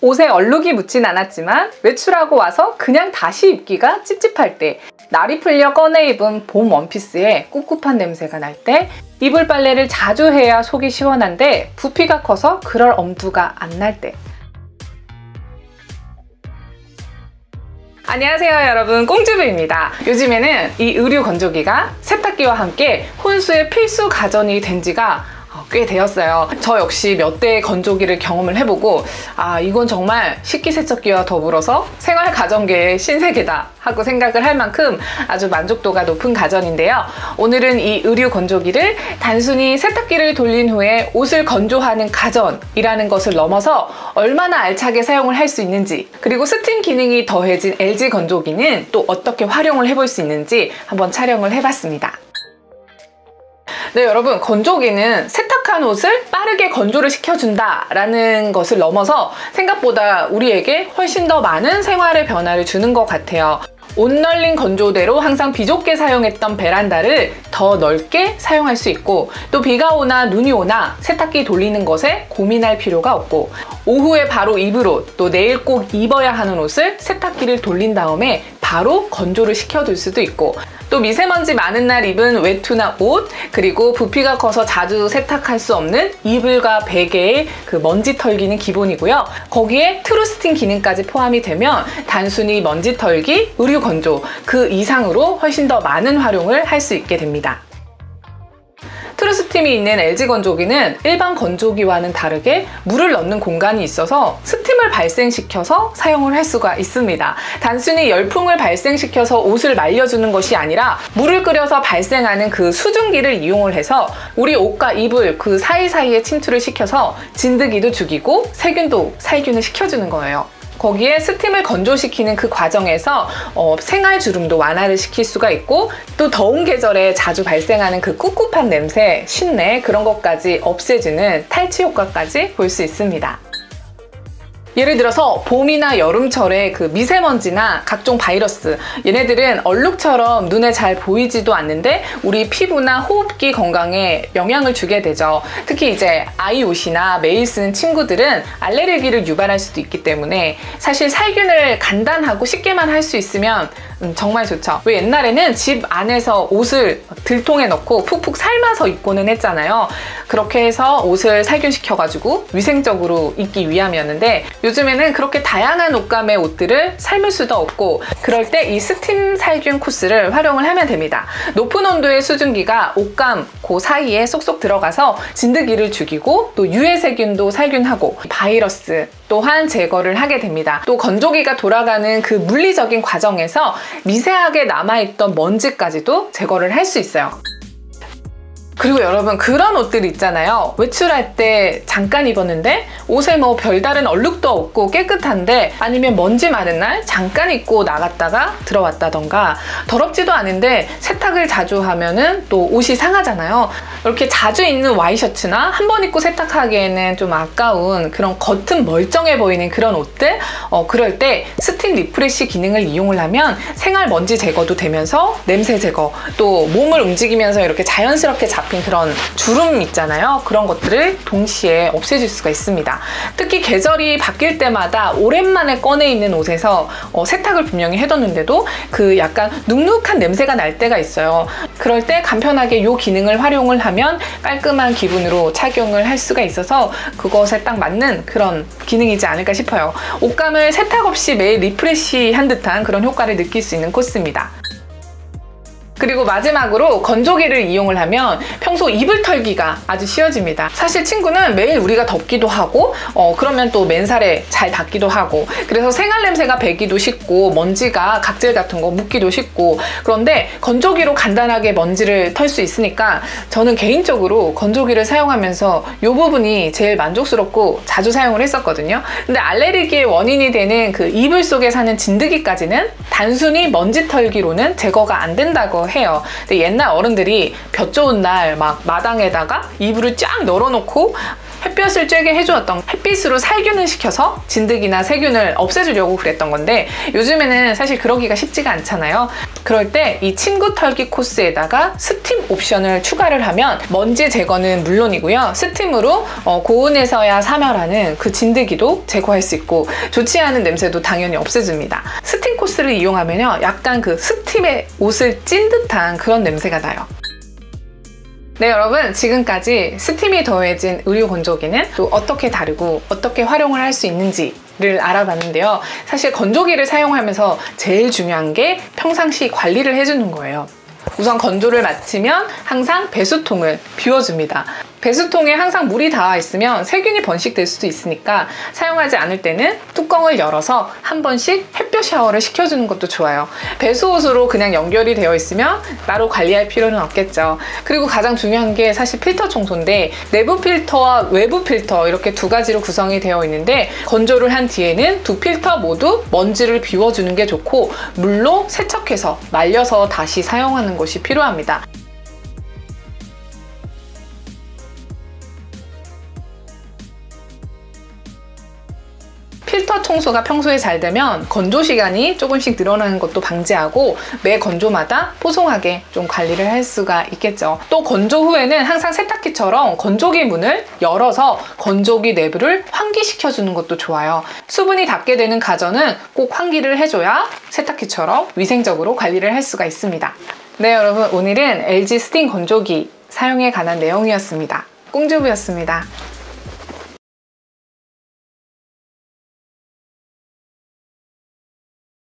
옷에 얼룩이 묻진 않았지만 외출하고 와서 그냥 다시 입기가 찝찝할 때, 날이 풀려 꺼내 입은 봄 원피스에 꿉꿉한 냄새가 날 때, 이불 빨래를 자주 해야 속이 시원한데 부피가 커서 그럴 엄두가 안 날 때. 안녕하세요 여러분, 꽁주부입니다. 요즘에는 이 의류 건조기가 세탁기와 함께 혼수의 필수 가전이 된 지가 꽤 되었어요. 저 역시 몇 대의 건조기를 경험을 해보고 이건 정말 식기세척기와 더불어서 생활 가전계의 신세계다 하고 생각을 할 만큼 아주 만족도가 높은 가전인데요. 오늘은 이 의류 건조기를 단순히 세탁기를 돌린 후에 옷을 건조하는 가전이라는 것을 넘어서 얼마나 알차게 사용을 할 수 있는지, 그리고 스팀 기능이 더해진 LG 건조기는 또 어떻게 활용을 해볼 수 있는지 한번 촬영을 해봤습니다. 네, 여러분, 건조기는 세탁한 옷을 빠르게 건조를 시켜준다 라는 것을 넘어서 생각보다 우리에게 훨씬 더 많은 생활의 변화를 주는 것 같아요. 옷 널린 건조대로 항상 비좁게 사용했던 베란다를 더 넓게 사용할 수 있고, 또 비가 오나 눈이 오나 세탁기 돌리는 것에 고민할 필요가 없고, 오후에 바로 입을 옷, 또 내일 꼭 입어야 하는 옷을 세탁기를 돌린 다음에 바로 건조를 시켜둘 수도 있고, 또 미세먼지 많은 날 입은 외투나 옷, 그리고 부피가 커서 자주 세탁할 수 없는 이불과 베개의 그 먼지 털기는 기본이고요. 거기에 트루스팅 기능까지 포함이 되면 단순히 먼지 털기, 의류 건조 그 이상으로 훨씬 더 많은 활용을 할 수 있게 됩니다. 트루스팀이 있는 LG 건조기는 일반 건조기와는 다르게 물을 넣는 공간이 있어서 스팀을 발생시켜서 사용을 할 수가 있습니다. 단순히 열풍을 발생시켜서 옷을 말려주는 것이 아니라 물을 끓여서 발생하는 그 수증기를 이용을 해서 우리 옷과 이불 그 사이사이에 침투를 시켜서 진드기도 죽이고 세균도 살균을 시켜주는 거예요. 거기에 스팀을 건조시키는 그 과정에서 생활주름도 완화를 시킬 수가 있고, 또 더운 계절에 자주 발생하는 그 꿉꿉한 냄새, 쉰내 그런 것까지 없애주는 탈취 효과까지 볼 수 있습니다. 예를 들어서 봄이나 여름철에 그 미세먼지나 각종 바이러스, 얘네들은 얼룩처럼 눈에 잘 보이지도 않는데 우리 피부나 호흡기 건강에 영향을 주게 되죠. 특히 이제 아이 옷이나 매일 쓰는 친구들은 알레르기를 유발할 수도 있기 때문에 사실 살균을 간단하고 쉽게만 할 수 있으면 정말 좋죠. 왜 옛날에는 집 안에서 옷을 들통에 넣고 푹푹 삶아서 입고는 했잖아요. 그렇게 해서 옷을 살균시켜가지고 위생적으로 입기 위함이었는데, 요즘에는 그렇게 다양한 옷감의 옷들을 삶을 수도 없고, 그럴 때 이 스팀 살균 코스를 활용을 하면 됩니다. 높은 온도의 수증기가 옷감 그 사이에 쏙쏙 들어가서 진드기를 죽이고, 또 유해세균도 살균하고 바이러스 또한 제거를 하게 됩니다. 또 건조기가 돌아가는 그 물리적인 과정에서 미세하게 남아있던 먼지까지도 제거를 할 수 있어요. 그리고 여러분, 그런 옷들 있잖아요. 외출할 때 잠깐 입었는데 옷에 뭐 별다른 얼룩도 없고 깨끗한데, 아니면 먼지 많은 날 잠깐 입고 나갔다가 들어왔다던가, 더럽지도 않은데 세탁을 자주 하면은 또 옷이 상하잖아요. 이렇게 자주 입는 와이셔츠나 한 번 입고 세탁하기에는 좀 아까운 그런 겉은 멀쩡해 보이는 그런 옷들, 그럴 때 스팀 리프레시 기능을 이용을 하면 생활 먼지 제거도 되면서 냄새 제거, 또 몸을 움직이면서 이렇게 자연스럽게 잡힌 그런 주름 있잖아요. 그런 것들을 동시에 없애줄 수가 있습니다. 특히 계절이 바뀔 때마다 오랜만에 꺼내 입는 옷에서 세탁을 분명히 해뒀는데도 그 약간 눅눅한 냄새가 날 때가 있어요. 그럴 때 간편하게 이 기능을 활용을 하면 깔끔한 기분으로 착용을 할 수가 있어서 그것에 딱 맞는 그런 기능이지 않을까 싶어요. 옷감을 세탁 없이 매일 리프레시한 듯한 그런 효과를 느낄 수 있는 코스입니다. 그리고 마지막으로 건조기를 이용을 하면 평소 이불 털기가 아주 쉬워집니다. 사실 친구는 매일 우리가 덮기도 하고 그러면 또 맨살에 잘 닦기도 하고, 그래서 생활 냄새가 배기도 쉽고 먼지가 각질 같은 거 묻기도 쉽고, 그런데 건조기로 간단하게 먼지를 털 수 있으니까 저는 개인적으로 건조기를 사용하면서 이 부분이 제일 만족스럽고 자주 사용을 했었거든요. 근데 알레르기의 원인이 되는 그 이불 속에 사는 진드기까지는 단순히 먼지 털기로는 제거가 안 된다고 해요. 근데 옛날 어른들이 볕 좋은 날 막 마당에다가 이불을 쫙 널어놓고 햇볕을 쬐게 해주었던 햇빛으로 살균을 시켜서 진드기나 세균을 없애주려고 그랬던 건데 요즘에는 사실 그러기가 쉽지가 않잖아요. 그럴 때 이 친구 털기 코스에다가 스팀 옵션을 추가를 하면 먼지 제거는 물론이고요. 스팀으로 고온에서야 사멸하는 그 진드기도 제거할 수 있고 좋지 않은 냄새도 당연히 없애줍니다. 스팀 코스를 이용하면요, 약간 그 스팀에 옷을 찐 듯한 그런 냄새가 나요. 네, 여러분, 지금까지 스팀이 더해진 의류 건조기는 또 어떻게 다르고 어떻게 활용을 할 수 있는지를 알아봤는데요. 사실 건조기를 사용하면서 제일 중요한 게 평상시 관리를 해주는 거예요. 우선 건조를 마치면 항상 배수통을 비워줍니다. 배수통에 항상 물이 닿아 있으면 세균이 번식될 수도 있으니까 사용하지 않을 때는 뚜껑을 열어서 한 번씩 햇볕 샤워를 시켜주는 것도 좋아요. 배수호스로 그냥 연결이 되어 있으면 따로 관리할 필요는 없겠죠. 그리고 가장 중요한 게 사실 필터 청소인데 내부 필터와 외부 필터 이렇게 두 가지로 구성이 되어 있는데 건조를 한 뒤에는 두 필터 모두 먼지를 비워주는 게 좋고 물로 세척해서 말려서 다시 사용하는 것이 필요합니다. 필터 청소가 평소에 잘 되면 건조 시간이 조금씩 늘어나는 것도 방지하고 매 건조마다 뽀송하게 좀 관리를 할 수가 있겠죠. 또 건조 후에는 항상 세탁기처럼 건조기 문을 열어서 건조기 내부를 환기시켜주는 것도 좋아요. 수분이 닿게 되는 가전은 꼭 환기를 해줘야 세탁기처럼 위생적으로 관리를 할 수가 있습니다. 네, 여러분, 오늘은 LG 스팀 건조기 사용에 관한 내용이었습니다. 꽁주부였습니다.